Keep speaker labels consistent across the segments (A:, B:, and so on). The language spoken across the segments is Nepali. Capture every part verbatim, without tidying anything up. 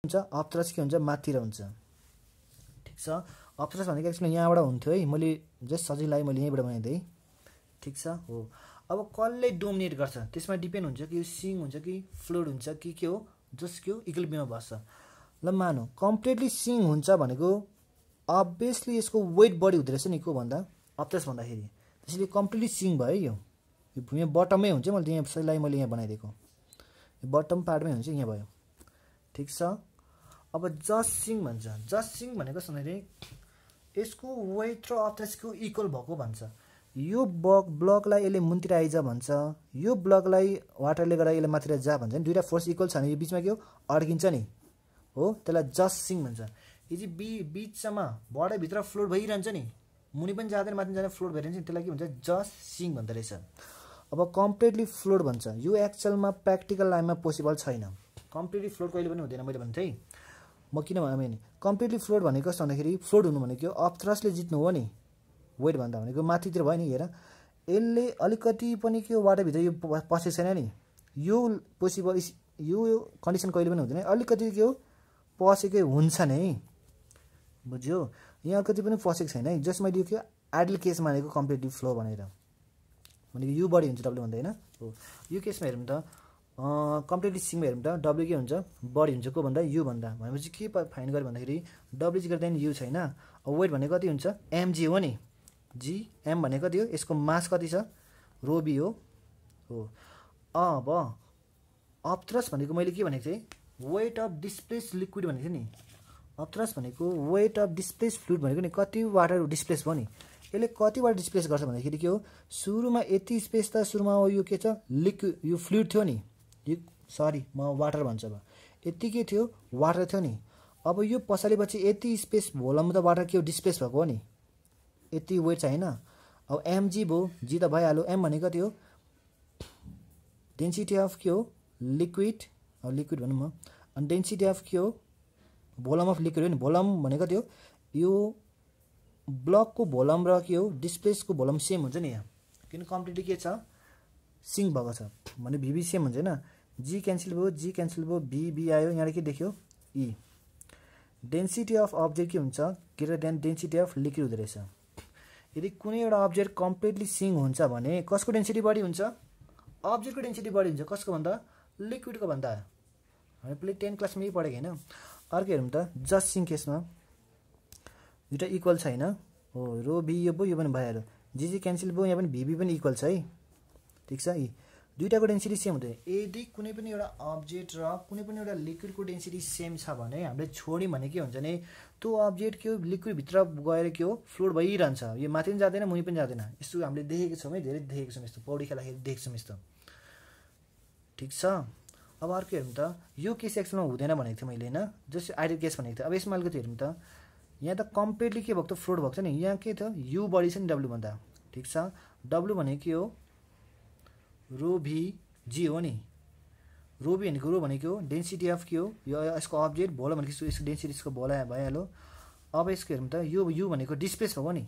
A: हुन्छ अप थ्रस्ट के हुन्छ माथितिर हुन्छ ठीक छ अप थ्रस्ट भनेको एक्चुअली यहाँबाट हुन्थ्यो है मैले जस्ट सजिलोलाई मैले यहीँबाट बनाइदिएँ ठीक छ हो अब कसले डोमिनेट गर्छ त्यसमा डिपेन्ड हुन्छ कि सिङ हुन्छ कि फ्लुइड हुन्छ कि के हो जस्ट के हो इक्विलिब्रियममा बस्छ ल मानौ कम्प्लिटली सिङ हुन्छ भनेको अभियसली यसको वेट बढी हुँदो रहेछ नि को भन्दा अप थ्रस्ट भन्दाखेरि त्यसैले कम्प्लिटली सिङ भयो यो यहाँ बटममै हुन्छ मैले यहाँ सजिलोलाई मैले यहाँ बनाइदिएको यो बटम पार्टमै हुन्छ यहाँ भयो ठीक छ अब जस्ट सिङ भन्छ जस्ट सिङ भनेको भन्दाखेरि यसको वेट र अप थ्रस्टको इक्वल भएको भन्छ यो ब्लक ब्लकलाई यसले मुनतिर आइज भन्छ यो ब्लकलाई वाटरले गर्दा यसले माथितिर जा भन्छ नि दुईटा फोर्स इक्वल छ भने यो बिचमा के हो अड्किन्छ नि हो त्यसलाई जस्ट सिङ भन्छ यो चाहिँ बी बिचमा बडै भित्र फ्लोट भइरहन्छ नि मुनि पनि जाँदैन माथि जाँदैन फ्लोट भइरहन्छ नि त्यसलाई के भन्छ जस्ट सिङ भन्दो रहेछ अब कम्प्लिटली फ्लोट भन्छ यो एक्चुअलमा प्र्याक्टिकल लाइफमा पोसिबल छैन कम्प्लिटली फ्लोट कहिले पनि हुँदैन मैले भन्थे म किन भने कम्प्लिटली फ्लोट भनेको कस्तो भन्दाखेरि फ्लोट हुनु भनेको अप थ्रस्टले जित्नु हो नि वेट भन्दा भनेको माथितिर भयो नि हेर यसले अलिकति पनि के वाटरभित्र यो पसेको छैन नि यो पोसिबल यो कन्डिसन कहिले पनि हुँदैन अलिकति के हो पसेकै हुन्छ नै बुझ्यो यहाँ अलिकति पनि पसेको छैन है जस्ट मैले यो के आइडल केस मानेको कम्प्लिटली फ्लो भनेर भनेको यु बढी हुन्छ डब्लु भन्दा होइन हो यो केसमा हेरौँ त कम्प्लिटली सिङमा हेरौँ त डब्लु के हुन्छ बढी हुन्छ को भन्दा यु भन्दा भनेपछि के फाइन गर्यो भन्दाखेरि डब्लु चाहिँ गर्दैन यु छैन अब वेट भनेको कति हुन्छ एमजी हो नि जी एम भनेको कति हो यसको मास कति छ रो बी हो हो अब अप थ्रस्ट भनेको मैले के भनेको थिएँ वेट अफ डिस्प्लेस लिक्विड भनेको थिएँ नि अप थ्रस्ट भनेको वेट अफ डिस्प्लेस फ्लुइड भनेको नि कति वाटर डिस्प्लेस भयो नि यसले कति वाटर डिस्प्लेस गर्छ भन्दाखेरि के हो सुरुमा यति स्पेस त सुरुमा यो के छ लिक्विड यो फ्लुइड थियो नि यो सरी म वाटर भन्छ अब यति के थियो वाटर थियो नि अब यो पछाडिपछि यति स्पेस भोलम त वाटर के हो डिस्प्लेस भएको हो नि यति वेट छैन अब एमजी भयो जी त भइहाल्यो एम भनेको कति हो डेन्सिटी अफ के हो लिक्विड अब लिक्विड भनौँ म अनि डेन्सिटी अफ के हो भोलम अफ लिक्विड हो नि भोलम भनेको कति हो यो ब्लकको भोलम र के हो डिस्प्लेसको भोलम सेम हुन्छ नि यहाँ किन कम्प्लिटली के छ सिङ भएको छ भने भिबी सेम हुन्छ होइन जी क्यान्सल भयो जी क्यान्सल भयो बी बी आयो यहाँ के देख्यो ई डेन्सिटी अफ अब्जेक्ट के हुन्छ greater than density of liquid हुँदो रहेछ यदि कुनै एउटा अब्जेक्ट कम्प्लिटली सिङ हुन्छ भने कसको डेन्सिटी बढी हुन्छ अब्जेक्टको डेन्सिटी बढी हुन्छ कसको भन्दा लिक्विडको भन्दा हामी पहिले टेन क्लासमा यही पढेको होइन अर्को हेरौँ त जस्ट सिङ केसमा दुइटा इक्वल छैन हो रो बी यो भयो यो पनि भइहाल्यो जिजी क्यान्सल भयो यहाँ पनि भिबी पनि इक्वल छ है ठिक छ यी दुईटाको डेन्सिटी सेम हुँदैन यदि कुनै पनि एउटा अब्जेक्ट र कुनै पनि एउटा लिक्विडको डेन्सिटी सेम छ भने हामीले छोड्यौँ भने के हुन्छ भने त्यो अब्जेक्ट के हो लिक्विडभित्र गएर के हो फ्लोट भइरहन्छ यो माथि पनि जाँदैन मुनि पनि जाँदैन यस्तो हामीले देखेको छौँ है धेरै देखेको छौँ यस्तो पौडी खेल्दाखेरि देखेको छौँ यस्तो ठिक छ अब अर्को हेरौँ त यो केस एक्चुअलमा हुँदैन भनेको थिएँ मैले होइन जस्तो आइडल केस भनेको थिएँ अब यसमा अलिकति हेरौँ त यहाँ त कम्प्लिटली के भएको त फ्लोट भएको छ नि यहाँ के थियो यु बढी छ नि डब्लु भन्दा ठिक छ डब्लु भनेको के हो रो भी जी हो नि रो भी भनेको रो भनेको डेन्सिटी अफ के हो यो यसको अब्जेक्ट भोला भनेको यसको डेन्सिटी यसको भोला भइहाल्यो अब यसको हेरौँ त यो यु भनेको डिस्प्लेस भएको नि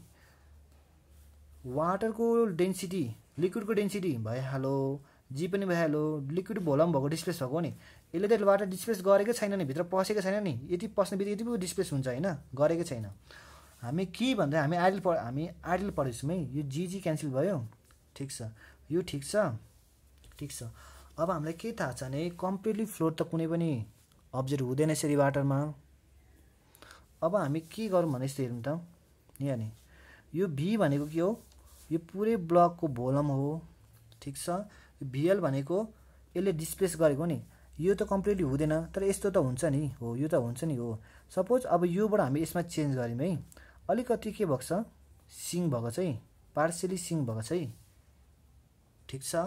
A: वाटरको डेन्सिटी लिक्विडको डेन्सिटी भइहाल्यो जी पनि भइहाल्यो लिक्विड भोला पनि भएको डिस्प्लेस भएको नि यसले त वाटर डिस्प्लेस गरेकै छैन नि भित्र पसेको छैन नि यति पस्ने बित्तिकै यति पो डिस्प्लेस हुन्छ होइन गरेकै छैन हामी के भन्दा हामी आइडल पढ हामी आइडल पढेछौँ है यो जीजी क्यान्सल भयो ठिक छ यो ठिक छ ठिक छ अब हामीलाई के थाहा छ भने कम्प्लिटली फ्लोट त कुनै पनि अब्जेक्ट हुँदैन यसरी वाटरमा अब हामी के गरौँ भने यस्तो हेरौँ त यहाँ नि यो भी भनेको के हो यो पुरै ब्लकको भोलम हो ठिक छ भिएल भनेको यसले डिस्प्लेस गरेको नि यो त कम्प्लिटली हुँदैन तर यस्तो त हुन्छ नि हो यो त हुन्छ नि हो सपोज अब योबाट हामी यसमा चेन्ज गऱ्यौँ है अलिकति के भएको छ सिङ भएको छ है पार्सियली सिङ भएको छ है ठिक छ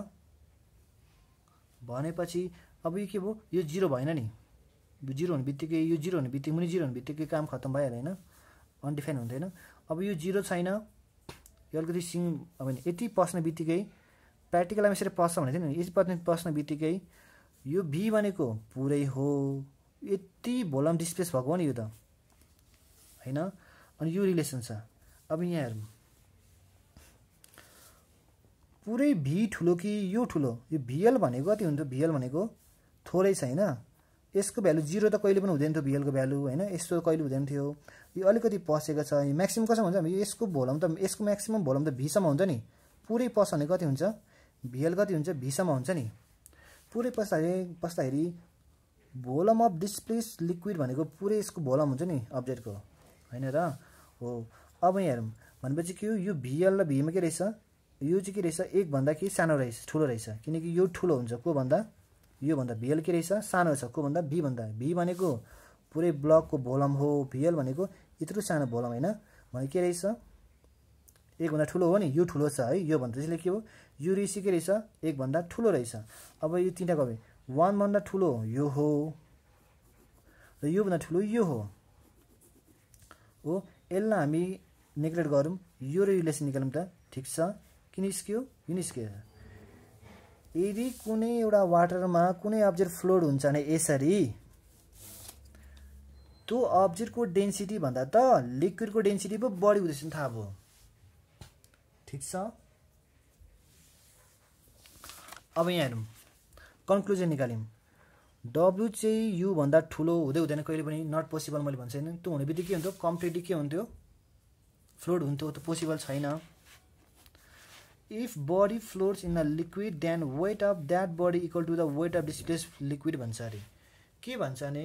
A: भनेपछि अब यो के भयो यो जिरो भएन नि जिरो हुने बित्तिकै यो जिरो हुने बित्तिकै मुनि जिरो हुने बित्तिकै काम खत्तम भइहाल्यो होइन अनडिफाइन हुँदैन अब यो जिरो छैन यो अलिकति सिङ अब यति पस्ने बित्तिकै प्र्याक्टिकलमा यसरी पस्छ भने चाहिँ यति पस्ने पस्ने बित्तिकै यो भी भनेको पुरै हो यति भोलम डिस्प्लेस भएको हो नि यो त होइन अनि यो रिलेसन छ अब यहाँ हेरौँ पुरै भी ठुलो कि यो ठुलो यो भिएल भनेको कति हुन्छ भिएल भनेको थोरै छ होइन यसको भ्यालु जिरो त कहिले पनि हुँदैन थियो भिएलको भ्यालु हैन, यस्तो कहिले हुँदैन थियो। यो अलिकति पसेको छ। यो म्याक्सिमम कसम हुन्छ भने यसको भोल्युम त यसको म्याक्सिमम भोल्युम त भी सम्म हुन्छ नि। पुरै पस भने कति हुन्छ भिएल कति हुन्छ भी सम्म हुन्छ नि। पुरै पस्दाखेरि पस्दाखेरि भोल्युम अफ डिस्प्लेस लिक्विड भनेको पुरै यसको भोल्युम हुन्छ नि अब्जेक्टको हैन र हो। अब यहाँ हेरौँ भनेपछि के हो यो भिएल र भीमा के रहेछ यो चाहिँ के रहेछ एक भन्दा के सानो रहेछ ठुलो रहेछ किनकि यो ठुलो हुन्छ को भन्दा यो भन्दा भिएल के रहेछ सानो छ को भन्दा भी भन्दा। भी भनेको पुरै ब्लकको भोल्युम हो, भिएल भनेको यत्रो सानो भोल्युम हैन भने के रहेछ एक भन्दा ठुलो हो नि। यो ठुलो छ है यो भन्दा त्यसले के हो यो रेसी के रहेछ एक भन्दा ठुलो रहेछ। अब यो तीनटा कबे एक भन्दा ठुलो यो हो र यो भन्दा ठुलो यो हो हो। यसलाई हामी नेग्लेक्ट गरौँ यो र रिलेसन निकालौँ त ठीक छ किन निस्क्यो यो निस्क्यो। यदि कुनै एउटा वाटरमा कुनै अब्जेक्ट फ्लोट हुन्छ भने यसरी त्यो अब्जेक्टको डेन्सिटी भन्दा त लिक्विडको डेन्सिटी पो बढी हुँदैछ नि थाहा भयो ठीक छ। अब यहाँ हेरौँ कन्क्लुजन निकाल्यौँ डब्लु चाहिँ यु भन्दा ठुलो हुँदै हुँदैन कहिले पनि नट पोसिबल मैले भन्छ हैन। त्यो हुने बित्तिकै के हुन्थ्यो कम्प्लिटली के हुन्थ्यो फ्लोट हुन्थ्यो त्यो पोसिबल छैन। If body floats in a liquid then weight of that body equal to the weight of displace liquid भन्छ अरे। के भन्छ भने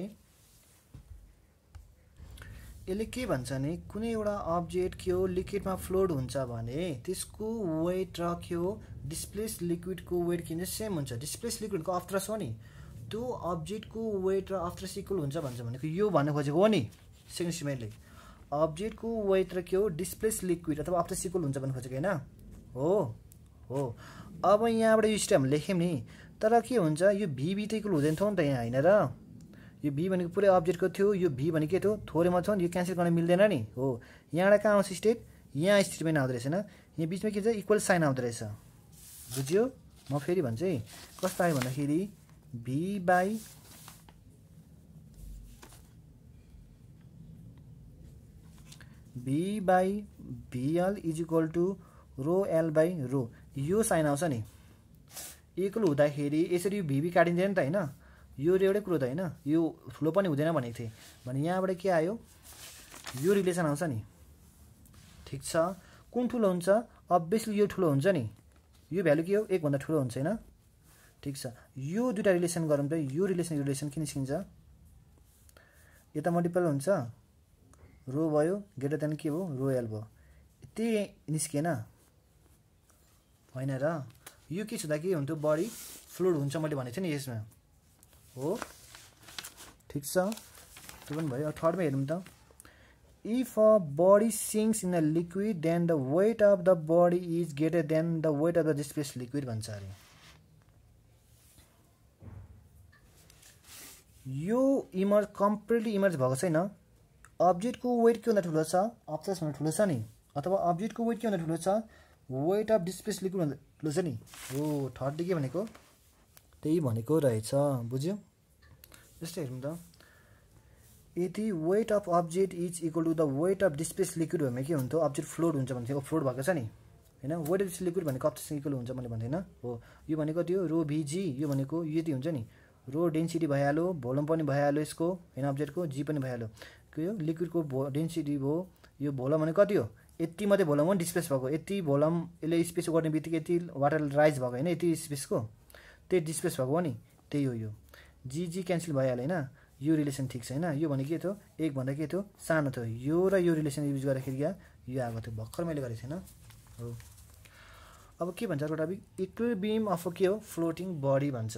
A: यसले के भन्छ भने कुनै एउटा अब्जेक्ट के हो लिक्विडमा फ्लोट हुन्छ भने त्यसको वेट र के हो डिस्प्लेस लिक्विडको वेट के हुन्छ सेम हुन्छ। डिस्प्लेस लिक्विडको अफ्ट्रस हो नि त्यो अब्जेक्टको वेट र अफ्ट्रस इक्वल हुन्छ भन्छ भनेको यो भन्नु खोजेको हो नि सेकेन्ड स्टेटमेन्टले अब्जेक्टको वेट र के हो डिस्प्लेस लिक्विड अथवा अफ्ट्रस इक्वल हुन्छ भन्नु खोजेको हैन हो हो। अब यहाँबाट यो स्टेप लेख्यौँ नि तर के हुन्छ यो भी भी त इक्वल हुँदैन थियो नि त यहाँ हैन र। यो भी भनेको पुरै अब्जेक्टको थियो यो भी भनेको के थियो थोरैमा थियो नि यो क्यान्सल गर्न मिल्दैन नि हो। यहाँबाट कहाँ आउँछ स्टेट यहाँ स्टेटमेन्ट आउँदो रहेछ हैन यहाँ बिचमा के छ इक्वल साइन आउँदो रहेछ बुझ्यो। म फेरि भन्छु है कस्तो आयो भन्दाखेरि V by V by VL is equal to rho L by rho यो साइन आउँछ नि इक्वल हुँदाखेरि यसरी भी भी काटिँदैन त हैन यो एउटै कुरो त हैन यो ठुलो पनि हुँदैन भनेको थिएँ भने यहाँबाट के आयो यो रिलेसन आउँछ नि ठीक छ। कुन ठुलो हुन्छ अभियसली यो ठुलो हुन्छ नि यो भ्यालु के हो एक भन्दा ठुलो हुन्छ हैन ठीक छ। यो दुईटा रिलेसन गरौँ त यो रिलेसन यो रिलेसन के निस्किन्छ यता मल्टिपल हुन्छ रो भयो ग्रेटर देन के भयो रो एल भयो यति निस्किएन हैन र। यो के छुँदा के हुन्थ्यो बडी फ्लुइड हुन्छ मैले भनेको थिएँ नि यसमा हो ठीक छ त्यो पनि भयो। थर्डमा हेरौँ त if a body sinks in a liquid then the weight of the body is greater than the weight of the displace liquid भन्छ अरे। यो इमर्ज कम्प्लिटली इमर्ज भएको छैन अब्जेक्टको वेट के भन्दा ठुलो छ अब्जेक्ट भन्दा ठुलो छ नि अथवा अब्जेक्टको वेट के भन्दा ठुलो छ वेट अफ डिस्प्लेस लिक्विड भन्दा ठुलो छ नि हो। थर्डले के भनेको त्यही भनेको रहेछ बुझ्यो। जस्तै हेरौँ त यदि weight of object is equal to the weight of displace liquid भने के हुन्थ्यो अब्जेक्ट फ्लोट हुन्छ भन्थ्यो फ्लोट भएको छ नि हैन। वेट अफ लिक्विड भनेको अब्जेक्ट इक्वल हुन्छ मैले भन्दैन हो। यो भनेको त्यो रो भिजी यो भनेको यति हुन्छ नि रो डेन्सिटी भइहाल्यो भोल्युम पनि भइहाल्यो यसको हैन अब्जेक्टको जी पनि भइहाल्यो के हो लिक्विडको डेन्सिटी भयो यो भोल्युम भने कति हो यति मात्रै भोल्युम हो डिस्प्लेस भएको यति भोल्युम यसले स्पेस गर्ने बित्तिकै यति वाटर राइज भएको हैन यति स्पेसको त्यही डिस्प्लेस भएको हो नि त्यही हो यो जी जी क्यान्सल भइहाल्यो हैन। यो रिलेसन ठिक छ हैन यो भने के थियो एक भन्दा के थियो सानो थियो यो र यो रिलेसन युज गर्दाखेरि या यो आएको थियो भर्खर मैले गरेको छैन हो। अब के भन्छ अर्को टपिक इक्विलिब्रियम अफ के हो फ्लोटिङ बडी भन्छ।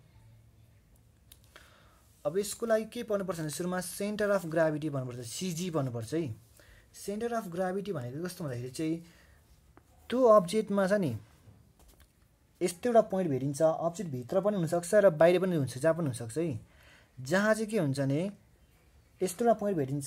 A: अब यसको लागि के पढ्नुपर्छ भने सुरुमा सेन्टर अफ ग्राभिटी भन्नुपर्छ सिजी भन्नुपर्छ है। सेन्टर अफ ग्राभिटी भनेको कस्तो भन्दाखेरि चाहिँ त्यो अब्जेक्टमा छ नि यस्तो एउटा पोइन्ट भेटिन्छ अब्जेक्ट भित्र पनि हुनसक्छ र बाहिर पनि हुन्छ जहाँ पनि हुनसक्छ है। जहाँ चाहिँ के हुन्छ भने यस्तो एउटा पोइन्ट भेटिन्छ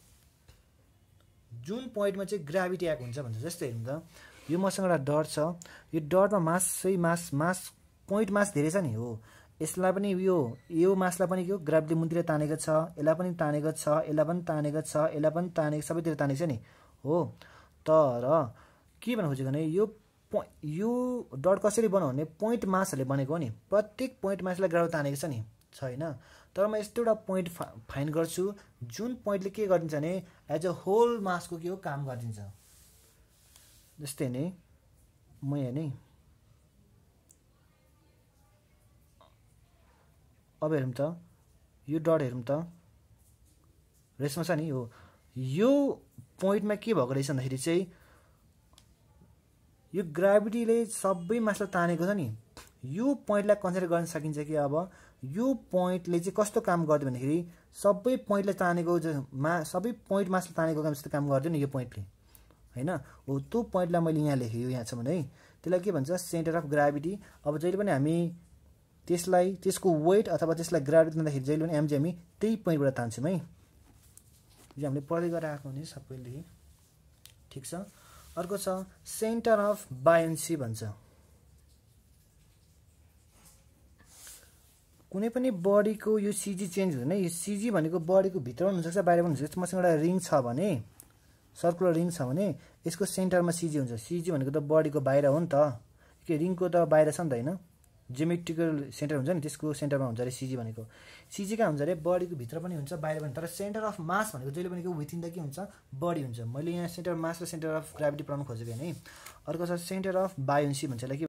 A: जुन पोइन्टमा चाहिँ ग्राभिटी आएको हुन्छ भन्छ। जस्तै हेर्नु त यो मसँग एउटा डट छ यो डटमा मास चाहिँ मास मास पोइन्ट मास धेरै छ नि हो। यसलाई पनि यो यो मासलाई पनि के हो ग्राभिटीले मुनतिर तानेको छ यसलाई पनि तानेको छ यसलाई पनि तानेको छ यसलाई पनि तानेको सबैतिर तानेको छ नि हो। तर के भन्नु खोजेको भने यो यो डट कसरी बनाउने पोइन्ट मासहरूले बनेको हो नि प्रत्येक पोइन्ट मासलाई ग्राभिटी तानेको छ नि छैन तर म यस्तो एउटा पोइन्ट फाइन्ड गर्छु जुन पोइन्टले के गरिदिन्छ भने एज अ होल मासको के हो काम गरिदिन्छ। जस्तै नै म यहाँ नि अब हेरौँ त यो डट हेरौँ त रेसमा छ नि हो यो पोइन्टमा के भएको रहेछ भन्दाखेरि चाहिँ यो ग्राभिटीले सबै मासलाई तानेको छ नि यो पोइन्टलाई कन्सिडर गर्न सकिन्छ कि अब यो पोइन्टले चाहिँ कस्तो काम गर्यो भन्दाखेरि सबै पोइन्टलाई तानेको मा सबै पोइन्ट मासले तानेको काम जस्तो काम गर्दैन यो पोइन्टले हैन हो त्यो पोइन्टलाई मैले यहाँ लेखेँ यो यहाँ छ भने है त्यसलाई के भन्छ सेन्टर अफ ग्राभिटी। अब जहिले पनि हामी त्यसलाई त्यसको वेट अथवा त्यसलाई ग्राभिटी तान्दाखेरि जहिले पनि एमजी हामी त्यही पोइन्टबाट तान्छौँ है यो हामीले पढ्दै गरेर आएको हुने सबैले ठिक छ। अर्को छ सेन्टर अफ बायन्सी भन्छ। कुनै पनि बडीको यो सिजी चेन्ज हुँदैन यो सिजी भनेको बडीको भित्र पनि हुनसक्छ बाहिर पनि हुनसक्छ। मसँग एउटा रिङ छ भने सर्कुलर रिङ छ भने यसको सेन्टरमा सिजी हुन्छ। सिजी भनेको त बडीको बाहिर हो नि त के रिङको त बाहिर छ नि त हैन जियोमेट्रिकल सेन्टर हुन्छ नि त्यसको सेन्टरमा हुन्छ अरे सिजी भनेको। सिजी कहाँ हुन्छ अरे बडीको भित्र पनि हुन्छ बाहिर पनि तर सेन्टर अफ मास भनेको जहिले पनि विथिन द के हुन्छ बडी हुन्छ। मैले यहाँ सेन्टर अफ मास र सेन्टर अफ ग्राभिटी पढाउन खोजेको हैन। अर्को छ सेन्टर अफ बायोन्सी भन्छ यसलाई के